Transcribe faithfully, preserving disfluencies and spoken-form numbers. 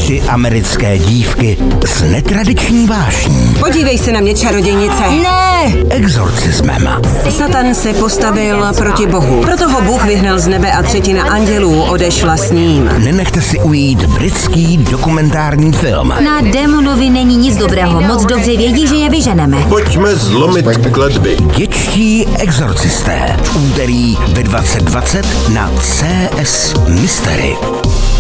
Tři americké dívky s netradiční vášní. Podívej se na mě, čarodějnice. Ne! Exorcismem. Satan se postavil proti Bohu. Proto ho Bůh vyhnal z nebe a třetina andělů odešla s ním. Nenechte si ujít britský dokumentární film. Na démonovi není nic dobrého. Moc dobře vědí, že je vyženeme. Pojďme zlomit kletby. Dětští exorcisté. V úterý ve dvacet dvacet na C S Mystery.